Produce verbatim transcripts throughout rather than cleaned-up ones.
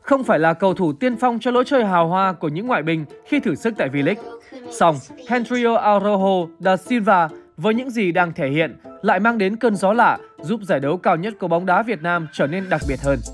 không phải là cầu thủ tiên phong cho lối chơi hào hoa của những ngoại binh khi thử sức tại V-League. Song, Henrio Araujo da Silva với những gì đang thể hiện lại mang đến cơn gió lạ giúp giải đấu cao nhất của bóng đá Việt Nam trở nên đặc biệt hơn.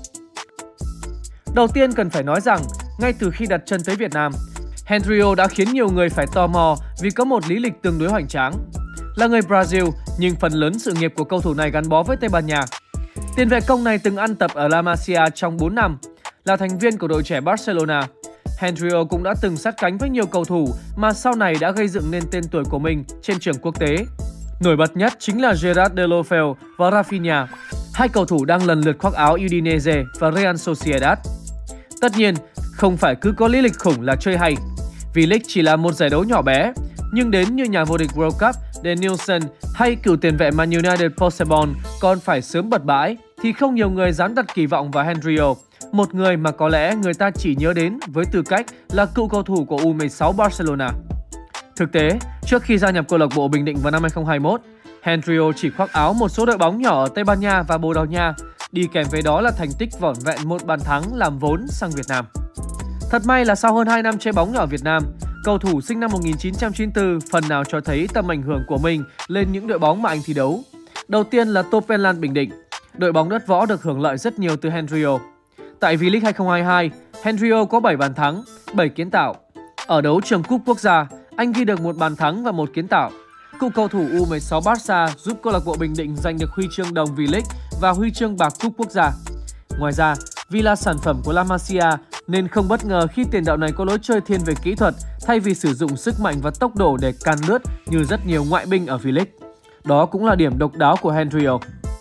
Đầu tiên cần phải nói rằng, ngay từ khi đặt chân tới Việt Nam, Henrio đã khiến nhiều người phải tò mò vì có một lý lịch tương đối hoành tráng. Là người Brazil, nhưng phần lớn sự nghiệp của cầu thủ này gắn bó với Tây Ban Nha. Tiền vệ công này từng ăn tập ở La Masia trong bốn năm, là thành viên của đội trẻ Barcelona. Henrio cũng đã từng sát cánh với nhiều cầu thủ mà sau này đã gây dựng nên tên tuổi của mình trên trường quốc tế. Nổi bật nhất chính là Gerard Deulofeu và Rafinha, hai cầu thủ đang lần lượt khoác áo Udinese và Real Sociedad. Tất nhiên, không phải cứ có lý lịch khủng là chơi hay. V-League chỉ là một giải đấu nhỏ bé, nhưng đến như nhà vô địch World Cup Denilson hay cựu tiền vệ Man United Postecoglou còn phải sớm bật bãi, thì không nhiều người dám đặt kỳ vọng vào Henrio, một người mà có lẽ người ta chỉ nhớ đến với tư cách là cựu cầu thủ của U mười sáu Barcelona. Thực tế, trước khi gia nhập câu lạc bộ Bình Định vào năm hai không hai mốt, Henrio chỉ khoác áo một số đội bóng nhỏ ở Tây Ban Nha và Bồ Đào Nha, đi kèm với đó là thành tích vỏn vẹn một bàn thắng làm vốn sang Việt Nam. Thật may là sau hơn hai năm chơi bóng nhỏ Việt Nam, cầu thủ sinh năm một nghìn chín trăm chín mươi tư phần nào cho thấy tầm ảnh hưởng của mình lên những đội bóng mà anh thi đấu. Đầu tiên là Topenland Bình Định, đội bóng đất võ được hưởng lợi rất nhiều từ Henrio. Tại V-League hai không hai hai, Henrio có bảy bàn thắng, bảy kiến tạo. Ở đấu trường cúp quốc gia, anh ghi được một bàn thắng và một kiến tạo. Cựu cầu thủ U mười sáu Barca giúp câu lạc bộ Bình Định giành được huy chương đồng V-League và huy chương bạc cúp quốc gia. Ngoài ra, vì là sản phẩm của La Masia nên không bất ngờ khi tiền đạo này có lối chơi thiên về kỹ thuật thay vì sử dụng sức mạnh và tốc độ để can lướt như rất nhiều ngoại binh ở V-League. Đó cũng là điểm độc đáo của Henrio.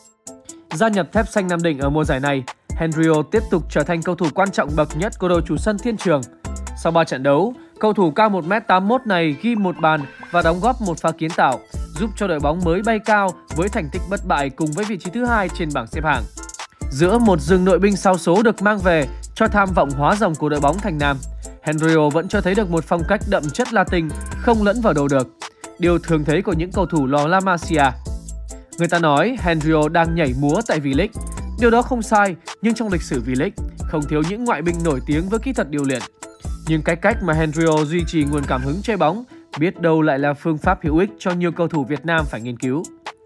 Gia nhập Thép Xanh Nam Định ở mùa giải này, Henrio tiếp tục trở thành cầu thủ quan trọng bậc nhất của đội chủ sân Thiên Trường. Sau ba trận đấu, cầu thủ cao một mét tám mươi mốt này ghi một bàn và đóng góp một pha kiến tạo, giúp cho đội bóng mới bay cao với thành tích bất bại cùng với vị trí thứ hai trên bảng xếp hạng. Giữa một rừng nội binh sao số được mang về cho tham vọng hóa rồng của đội bóng Thành Nam, Henrio vẫn cho thấy được một phong cách đậm chất Latin, không lẫn vào đồ được, điều thường thấy của những cầu thủ lò La Masia. Người ta nói Henrio đang nhảy múa tại V-League. Điều đó không sai, nhưng trong lịch sử V-League không thiếu những ngoại binh nổi tiếng với kỹ thuật điêu luyện. Nhưng cái cách mà Henrio duy trì nguồn cảm hứng chơi bóng biết đâu lại là phương pháp hữu ích cho nhiều cầu thủ Việt Nam phải nghiên cứu.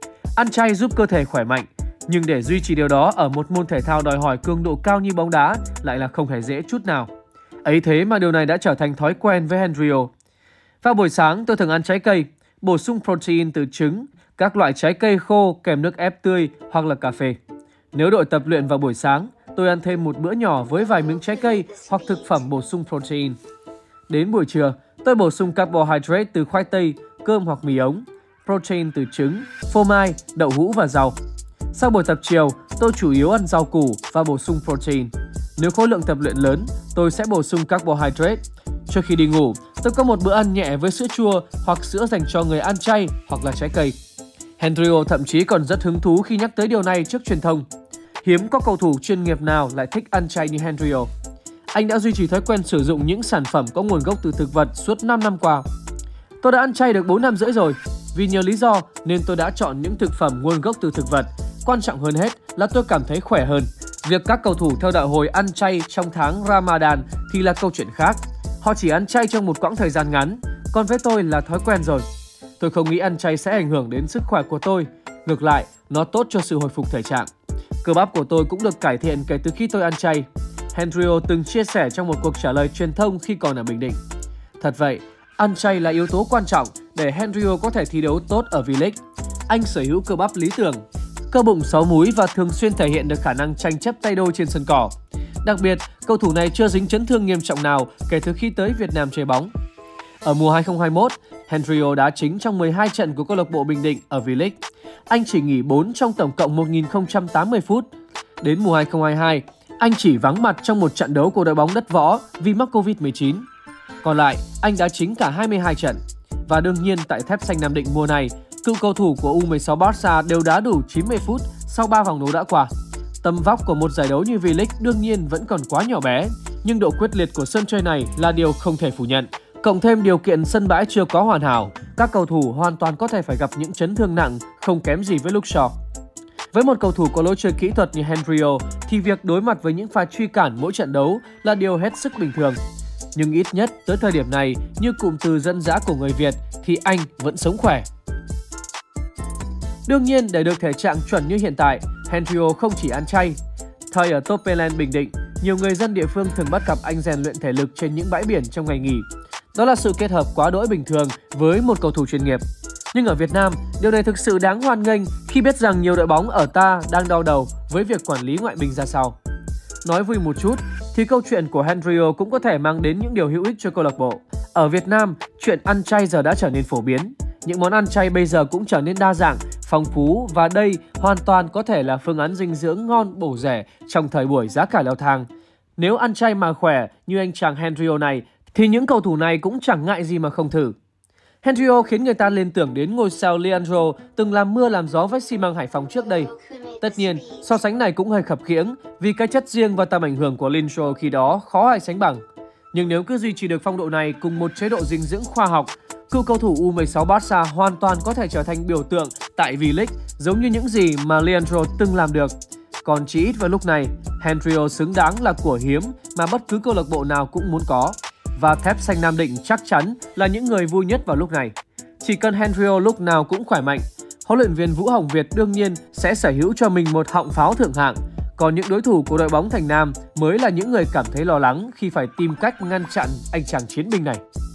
Ăn chay giúp cơ thể khỏe mạnh, nhưng để duy trì điều đó ở một môn thể thao đòi hỏi cường độ cao như bóng đá lại là không hề dễ chút nào. Ấy thế mà điều này đã trở thành thói quen với Henrio. Vào buổi sáng tôi thường ăn trái cây, bổ sung protein từ trứng, các loại trái cây khô kèm nước ép tươi hoặc là cà phê. Nếu đội tập luyện vào buổi sáng, tôi ăn thêm một bữa nhỏ với vài miếng trái cây hoặc thực phẩm bổ sung protein. Đến buổi trưa, tôi bổ sung carbohydrate từ khoai tây, cơm hoặc mì ống, protein từ trứng, phô mai, đậu hũ và rau. Sau buổi tập chiều, tôi chủ yếu ăn rau củ và bổ sung protein. Nếu khối lượng tập luyện lớn, tôi sẽ bổ sung carbohydrate. Trước khi đi ngủ, tôi có một bữa ăn nhẹ với sữa chua hoặc sữa dành cho người ăn chay hoặc là trái cây. Henrio thậm chí còn rất hứng thú khi nhắc tới điều này trước truyền thông. Hiếm có cầu thủ chuyên nghiệp nào lại thích ăn chay như Henrio. Anh đã duy trì thói quen sử dụng những sản phẩm có nguồn gốc từ thực vật suốt năm năm qua. Tôi đã ăn chay được bốn năm rưỡi rồi. Vì nhiều lý do nên tôi đã chọn những thực phẩm nguồn gốc từ thực vật. Quan trọng hơn hết là tôi cảm thấy khỏe hơn. Việc các cầu thủ theo đạo hồi ăn chay trong tháng Ramadan thì là câu chuyện khác. Họ chỉ ăn chay trong một quãng thời gian ngắn, còn với tôi là thói quen rồi. Tôi không nghĩ ăn chay sẽ ảnh hưởng đến sức khỏe của tôi. Ngược lại, nó tốt cho sự hồi phục thể trạng. Cơ bắp của tôi cũng được cải thiện kể từ khi tôi ăn chay. Henrio từng chia sẻ trong một cuộc trả lời truyền thông khi còn ở Bình Định. Thật vậy, ăn chay là yếu tố quan trọng để Henrio có thể thi đấu tốt ở V-League. Anh sở hữu cơ bắp lý tưởng, cơ bụng sáu múi và thường xuyên thể hiện được khả năng tranh chấp tay đôi trên sân cỏ. Đặc biệt, cầu thủ này chưa dính chấn thương nghiêm trọng nào kể từ khi tới Việt Nam chơi bóng. Ở mùa hai không hai mốt, Henrio đá chính trong mười hai trận của câu lạc bộ Bình Định ở V-League. Anh chỉ nghỉ bốn trong tổng cộng một nghìn không trăm tám mươi phút. Đến mùa hai không hai hai, anh chỉ vắng mặt trong một trận đấu của đội bóng đất võ vì mắc Covid mười chín. Còn lại, anh đá chính cả hai mươi hai trận. Và đương nhiên tại Thép Xanh Nam Định mùa này, cựu cầu thủ của U mười sáu Barca đều đá đủ chín mươi phút sau ba vòng đấu đã qua. Tầm vóc của một giải đấu như V-League đương nhiên vẫn còn quá nhỏ bé, nhưng độ quyết liệt của sân chơi này là điều không thể phủ nhận. Cộng thêm điều kiện sân bãi chưa có hoàn hảo, các cầu thủ hoàn toàn có thể phải gặp những chấn thương nặng không kém gì với Luke Shaw. Với một cầu thủ có lối chơi kỹ thuật như Henry thì việc đối mặt với những pha truy cản mỗi trận đấu là điều hết sức bình thường. Nhưng ít nhất tới thời điểm này, như cụm từ dân dã của người Việt thì anh vẫn sống khỏe. Đương nhiên, để được thể trạng chuẩn như hiện tại, Henry không chỉ ăn chay. Thời ở Toppeland, Bình Định, nhiều người dân địa phương thường bắt gặp anh rèn luyện thể lực trên những bãi biển trong ngày nghỉ. Đó là sự kết hợp quá đỗi bình thường với một cầu thủ chuyên nghiệp. Nhưng ở Việt Nam, điều này thực sự đáng hoan nghênh khi biết rằng nhiều đội bóng ở ta đang đau đầu với việc quản lý ngoại binh ra sao. Nói vui một chút thì câu chuyện của Henry cũng có thể mang đến những điều hữu ích cho câu lạc bộ. Ở Việt Nam, chuyện ăn chay giờ đã trở nên phổ biến. Những món ăn chay bây giờ cũng trở nên đa dạng, phong phú và đây hoàn toàn có thể là phương án dinh dưỡng ngon bổ rẻ trong thời buổi giá cả leo thang. Nếu ăn chay mà khỏe như anh chàng Henry này thì những cầu thủ này cũng chẳng ngại gì mà không thử. Henry khiến người ta liên tưởng đến ngôi sao Leandro từng làm mưa làm gió với xi măng Hải Phòng trước đây. Tất nhiên, so sánh này cũng hơi khập khiễng vì cái chất riêng và tầm ảnh hưởng của Leandro khi đó khó ai sánh bằng. Nhưng nếu cứ duy trì được phong độ này cùng một chế độ dinh dưỡng khoa học, cựu cầu thủ U mười sáu Barca hoàn toàn có thể trở thành biểu tượng tại V-League giống như những gì mà Leandro từng làm được. Còn chỉ ít vào lúc này, Henry xứng đáng là của hiếm mà bất cứ câu lạc bộ nào cũng muốn có. Và Thép Xanh Nam Định chắc chắn là những người vui nhất vào lúc này. Chỉ cần Henry lúc nào cũng khỏe mạnh, huấn luyện viên Vũ Hồng Việt đương nhiên sẽ sở hữu cho mình một họng pháo thượng hạng. Còn những đối thủ của đội bóng Thành Nam mới là những người cảm thấy lo lắng khi phải tìm cách ngăn chặn anh chàng chiến binh này.